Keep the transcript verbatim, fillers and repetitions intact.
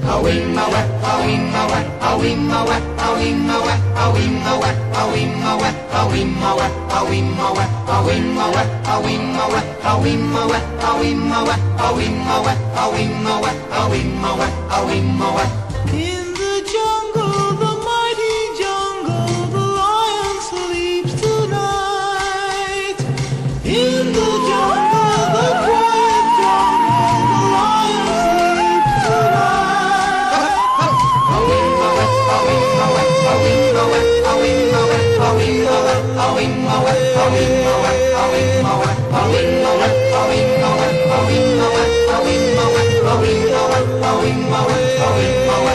In the jungle, the mighty jungle, the lion sleeps tonight. In the jungle, the quiet jungle, the lion sleeps tonight.